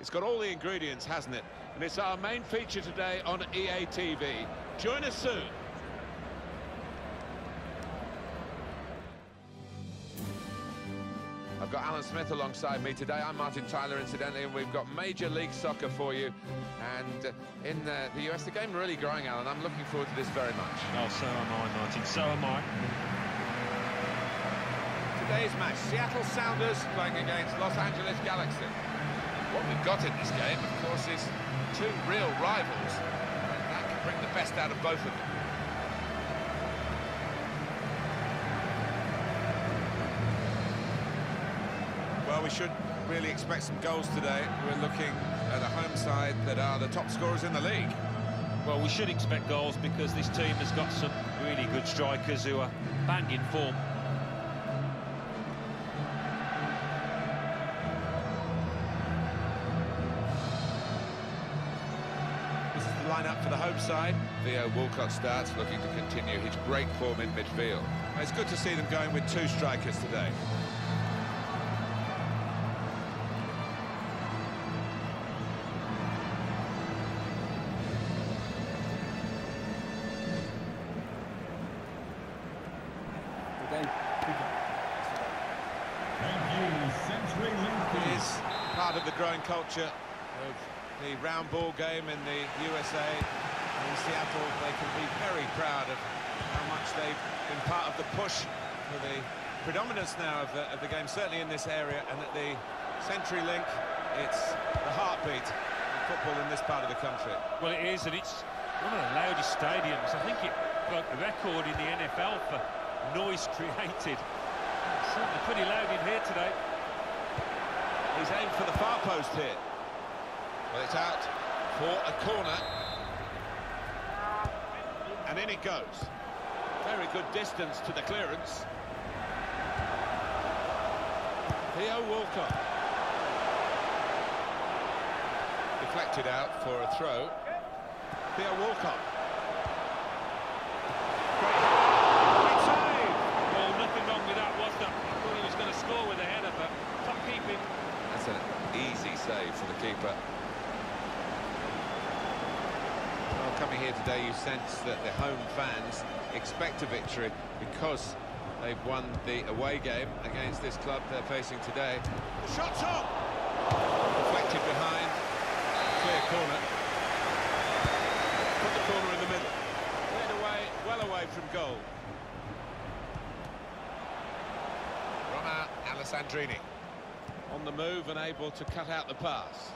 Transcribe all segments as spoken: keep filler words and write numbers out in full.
It's got all the ingredients, hasn't it? And it's our main feature today on E A T V. Join us soon. I've got Alan Smith alongside me today. I'm Martin Tyler, incidentally, and we've got Major League Soccer for you. And uh, in the, the U S, the game really growing, Alan. I'm looking forward to this very much. Oh, so am I, Martin. So am I. Today's match, Seattle Sounders playing against Los Angeles Galaxy. What we've got in this game, of course, is two real rivals. And that can bring the best out of both of them. Well, we should really expect some goals today. We're looking at a home side that are the top scorers in the league. Well, we should expect goals because this team has got some really good strikers who are bang in form. This is the lineup for the home side. Theo Walcott starts, looking to continue his great form in midfield. It's good to see them going with two strikers today. It is part of the growing culture of the round ball game in the U S A. In Seattle, they can be very proud of how much they've been part of the push for the predominance now of the, of the game, certainly in this area, and at the CenturyLink, it's the heartbeat of football in this part of the country. Well, it is, and it's one of the loudest stadiums. I think it broke the record in the N F L for noise created. It's certainly pretty loud in here today. He's aimed for the far post here. Well, it's out for a corner. And in it goes. Very good distance to the clearance. Theo Walcott. Deflected out for a throw. Theo Walcott. Great, great save! Well, nothing wrong with that, was there? I thought he was going to score with a header, but top keeping. That's an easy save for the keeper. Well, coming here today, you sense that the home fans expect a victory because they've won the away game against this club they're facing today. The shot's on! Deflected behind. Clear corner. Put the corner in the middle. Cleared away, well away from goal. Roma Alessandrini. On the move and able to cut out the pass.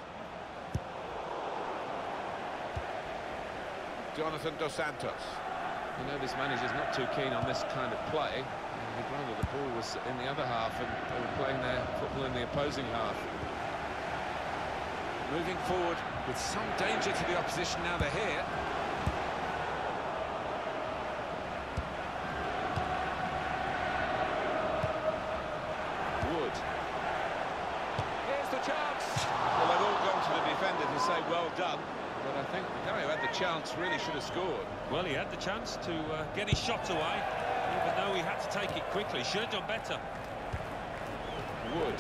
Jonathan Dos Santos. You know, this manager's not too keen on this kind of play. He'd rather the ball was in the other half and they were playing their football in the opposing half. Moving forward with some danger to the opposition now they're here. Wood. Here's the chance. Well, they've all gone to the defender to say well done, but I think the guy who had the chance really should have scored. Well, he had the chance to uh, get his shot away, even though he had to take it quickly. Should have done better. Wood.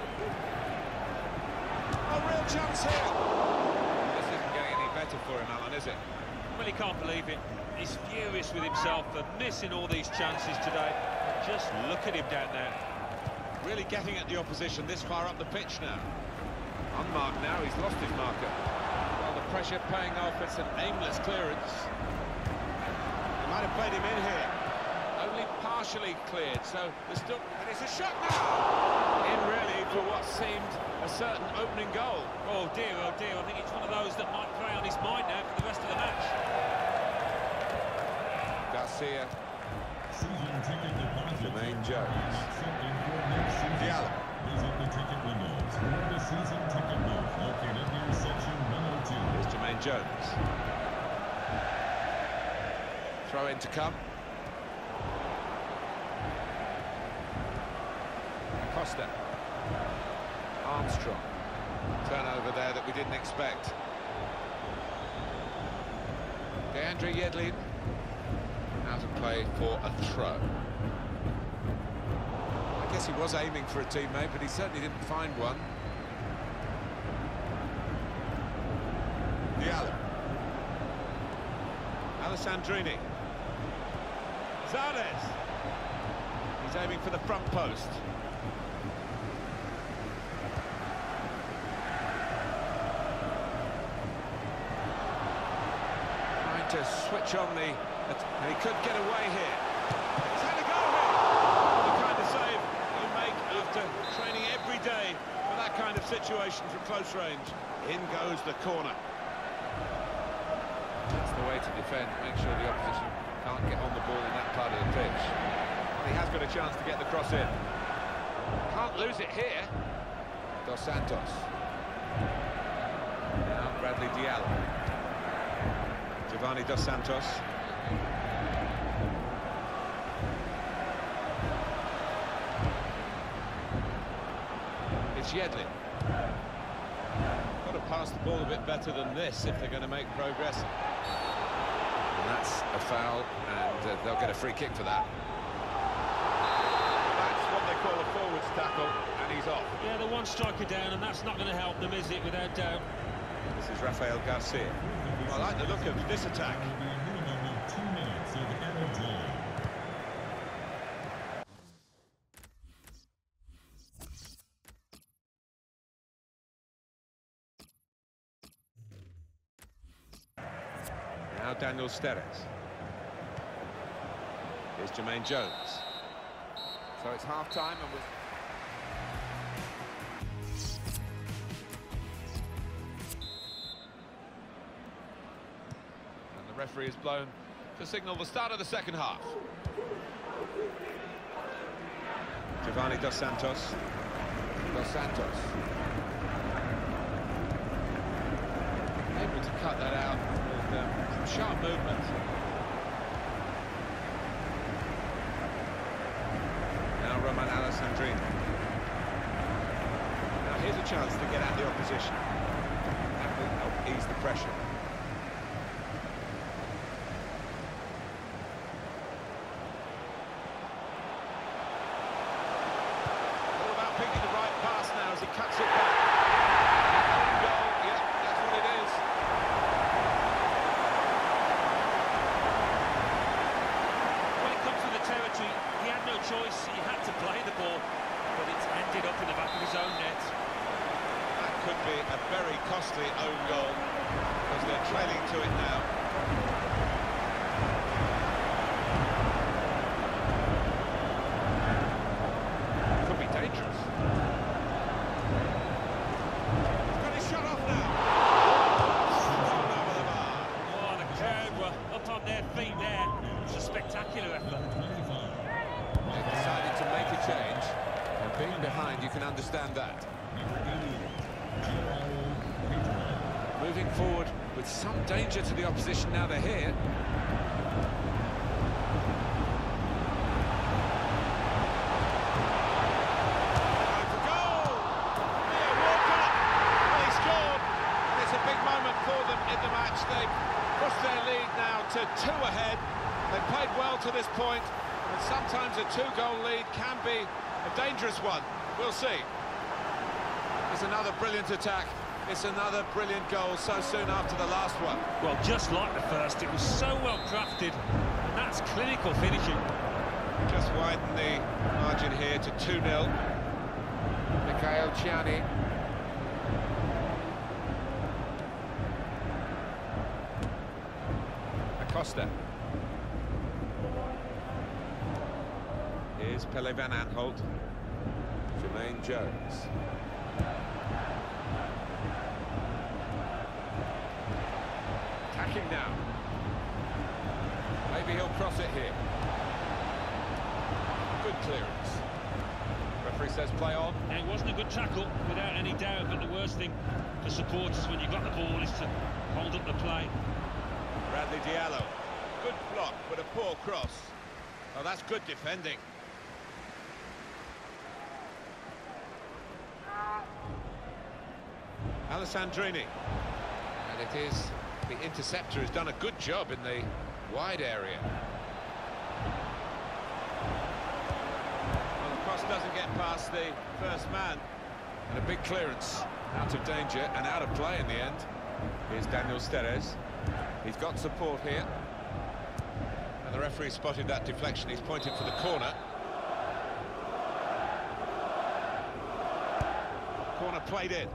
A real chance here. This isn't getting any better for him, Alan, is it? Well, he can't believe it. He's furious with himself for missing all these chances today. Just look at him down there. Really getting at the opposition this far up the pitch now. Unmarked now, he's lost his marker. Well, the pressure paying off, it's an aimless clearance. They might have played him in here. Only partially cleared, so there's still... And it's a shot now! In really for what seemed a certain opening goal. Oh dear, oh dear, I think it's one of those that might play on his mind now for the rest of the match. Garcia. Jermaine Jones. Diallo. Here's Jermaine Jones. Throw in to come. Costa. Armstrong. Turnover there that we didn't expect. DeAndre Yedlin out of play for a throw. I guess he was aiming for a teammate, but he certainly didn't find one. Alessandrini. Zardes. He's aiming for the front post. Trying to switch on the... and he could get away here. He's had a go here. The kind of save you make after training every day for that kind of situation from close range. In goes the corner. That's the way to defend. Make sure the opposition can't get on the ball in that part of the pitch. Well, he has got a chance to get the cross in. Can't lose it here. Dos Santos. Now Bradley Diallo. Giovanni Dos Santos. It's Yedlin. Got to pass the ball a bit better than this if they're going to make progress. And that's a foul, and uh, they'll get a free kick for that. That's what they call a forwards tackle, and he's off. Yeah, the one striker down, and that's not going to help them, is it, without doubt? This is Rafael Garcia. I like the look of this attack. Now Daniel Steres. Here's Jermaine Jones. So it's half-time and we're... And the referee has blown to signal the start of the second half. Giovanni Dos Santos. Dos Santos. Able to cut that out with um, some sharp movement. Now Roman Alessandrini. Now here's a chance to get at the opposition. That will help ease the pressure. All about picking the right pass now as he cuts it back. Goal, yeah, that's what it is. When it comes to the territory, he had no choice. He had to play the ball, but it's ended up in the back of his own net. That could be a very costly own goal, because they're trailing to it now. Could be dangerous. He's got his shot off now. Over the bar. Oh, the crowd were up on their feet there. It's a spectacular effort. They've decided to make a change, and being behind, you can understand that. Moving forward with some danger to the opposition now they're here. Going for goal! Yeah, Walker! They scored, and it's a big moment for them in the match. They've pushed their lead now to two ahead. They've played well to this point, and sometimes a two-goal lead can be a dangerous one. We'll see. It's another brilliant attack. It's another brilliant goal so soon after the last one. Well, just like the first, it was so well crafted, and that's clinical finishing. Just widen the margin here to two nil. Mikhail Ciani. Acosta. Here's Pele van Aanholt. Jermaine Jones. Attacking now. Maybe he'll cross it here. Good clearance. Referee says play on. And it wasn't a good tackle, without any doubt, but the worst thing for supporters when you've got the ball is to hold up the play. Bradley Diallo. Good block, but a poor cross. Oh, that's good defending. Alessandrini. And it is the interceptor who's done a good job in the wide area. Well, the cross doesn't get past the first man. And a big clearance out of danger and out of play in the end. Here's Daniel Steres. He's got support here. the referee spotted that deflection. He's pointed for the corner. Corner played in.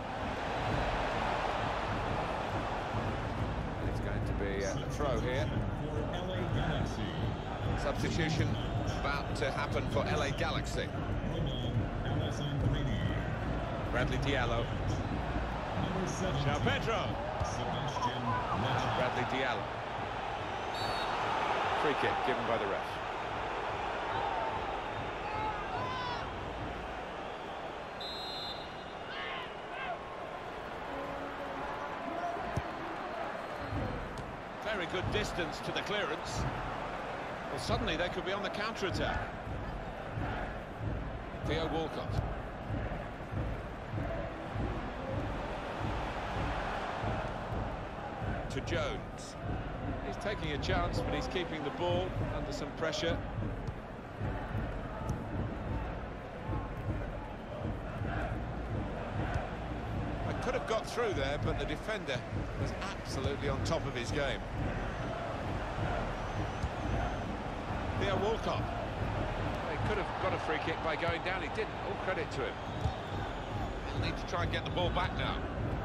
And it's going to be a throw here. Substitution about to happen for L A Galaxy. Bradley Diallo. João Pedro. Bradley Diallo. Free kick given by the ref. Very good distance to the clearance. Well, suddenly they could be on the counter-attack. Theo Walcott. To Jones. He's taking a chance, but he's keeping the ball under some pressure. I could have got through there, but the defender was absolutely on top of his game. Theo Walcott. He could have got a free kick by going down. He didn't. All credit to him. He'll need to try and get the ball back now.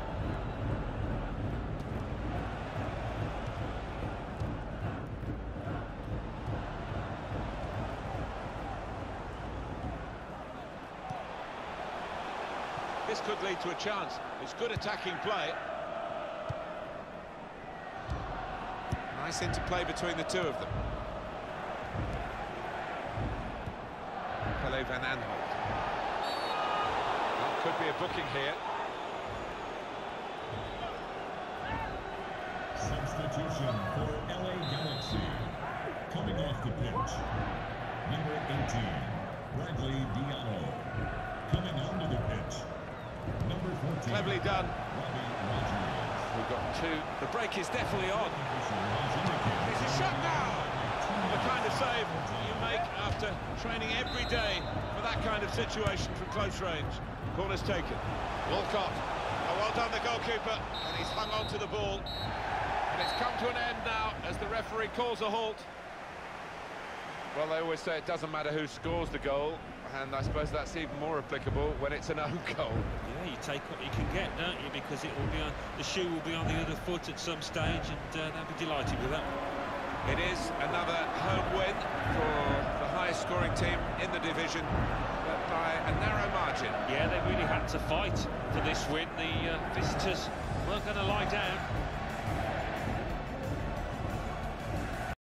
This could lead to a chance. It's good attacking play. Nice interplay between the two of them. Pele van Aanholt. Well, could be a booking here. Substitution for L A Galaxy. Coming off the pitch, number eighteen, Bradley Diallo. Coming onto the pitch, number fourteen. Cleverly done. We've got two. The break is definitely on. It's a shot now. The kind of save you make after training every day for that kind of situation from close range. Corner's taken. Walcott. Oh, well done, the goalkeeper. And he's hung on to the ball. And it's come to an end now as the referee calls a halt. Well, they always say it doesn't matter who scores the goal, and I suppose that's even more applicable when it's an own goal. Yeah, you take what you can get, don't you? Because it will be on, the shoe will be on the other foot at some stage, and uh, they'll be delighted with that. It is another home win for the highest scoring team in the division, but by a narrow margin. Yeah, they really had to fight for this win. The uh, visitors weren't going to lie down.